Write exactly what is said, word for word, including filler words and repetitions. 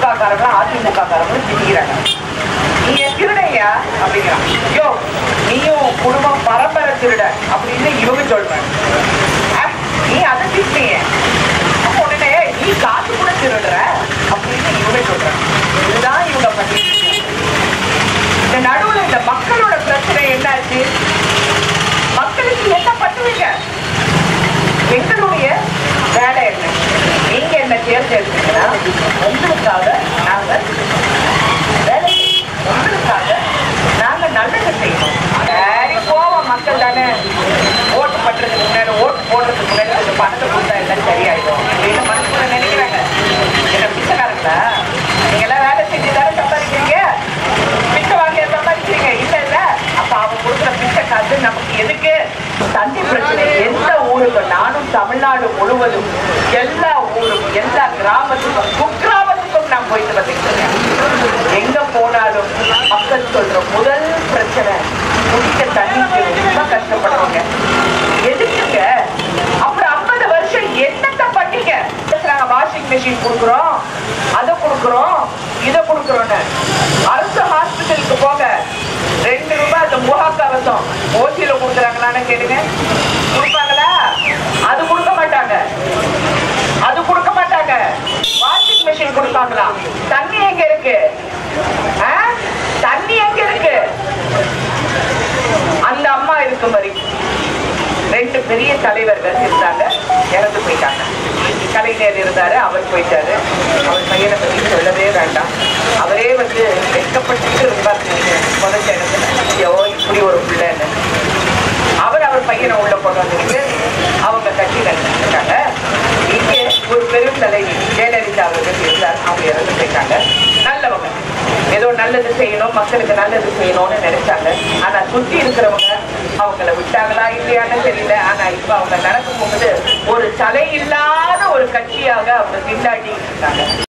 காரங்களும் அதிமுக காரங்களும் திணிக்கிறாங்க. நீங்க திருடையா அப்படிங்கிறான். ஐயோ நீயும் குடும்பம் பரம்பரை திருட அப்படின்னு இவங்க சொல்றாங்க. நீ அதை திட்டீங்க, அப்போ உடனே நீ காசு கூட திருடுற அப்படின்னு இவங்க சொல்றாங்க. இதுதான் இவங்க பண்ணி. இந்த நடுவுல இந்த மக்களோட பிரச்சனை என்னாச்சு? மக்களுக்கு என்ன பண்ணுவீங்க? எங்களுடைய வேலை என்ன? நீங்க என்ன தேர்ந்தெடுத்தீங்கன்னா உங்களுக்காக நாங்கள் வேலை, உங்களுக்காக நாங்க நல்லது செய்யணும். சரி போவோம், மக்கள் தானே, ஓட்டு பண்றதுக்கு முன்னாடி ஓட்டு போடுறதுக்கு முன்னாடி கொஞ்சம் பணத்தை கொடுத்தா எல்லாம் சரியாயிடும் அப்படின்னு மனசுக்குள்ள நினைக்கிறாங்க. என்ன பிச்சைக்காரங்களா? நீங்க எல்லாம் வேலை செஞ்சு தானே சம்பாதிக்கிறீங்க, பிச்சை வாங்கிய சம்பாதிக்கிறீங்க. இல்ல இல்ல, அப்ப அவங்க கொடுக்குற பிச்சை காசு நமக்கு எதுக்கு? தண்ணி பிரச்சனை எந்த ஊருக்கு, நானும் தமிழ்நாடு முழுவதும் எல்லா ஊருக்கும் எல்லா கிராமத்துக்கும் குக்கிராமத்துக்கும் நான் போயிட்டு வந்துருக்கேன். எங்க போனாலும் மக்கள் சொல்ற முதல் பிரச்சனை குடிக்க தண்ணிக்கு ரொம்ப கஷ்டப்படுறவங்க. எதுக்குங்க? அப்புறம் ஐம்பது வருஷம் என்னத்தை பண்ணீங்க? வாஷிங் மிஷின் கொடுக்குறோம், அதை கொடுக்குறோம், இதை கொடுக்குறோன்னு. அரசு ஹாஸ்பிட்டலுக்கு போக ரெண்டு ரூபாய் அந்த முகக்கவசம் ஓசியில கொடுக்குறாங்களான்னு கேளுங்க. கொடுப்பாங்களா? அது கொடுக்க மாட்டாங்க, அது கொடுக்க மாட்டாங்க. வாஷிங் மிஷின் கொடுப்பாங்களா? தண்ணி எங்க இருக்கு? தண்ணி எங்க இருக்கு? அந்த அம்மா இருக்கும் வரை ரெண்டு பெரிய தலைவர்கள் இருந்தாங்க, இறந்து போயிட்டாங்க. கலைஞர் இருந்தாரு, அவர் போயிட்டாரு. அவர் பையனை பத்தி சொல்லவே வேண்டாம். அவரே வந்து வெட்கப்பட்டு இருப்பார் முதல் இடத்துல, ஐயோ இப்படி ஒரு பிள்ளைன்னு. அவர் அவர் பையனை உள்ள கொண்டு வந்துட்டு அவங்க கட்சி நடத்திட்டாங்க. இங்கே ஒரு பெரும் தலைவி ஜெயலலிதா அவர்கள் இருந்தார், அவங்க இறந்து போயிட்டாங்க. நல்லவங்க, ஏதோ நல்லது செய்யணும், மக்களுக்கு நல்லது செய்யணும்னு நினைச்சாங்க. ஆனா சுத்தி இருக்கிறவங்க அவங்கள விட்டாங்களா இல்லையான்னு தெரியல. ஆனா இப்ப அவங்க நடக்கும் போது ஒரு தலை இல்லாத ஒரு கட்சியாக அவங்க திண்டாடி இருக்காங்க.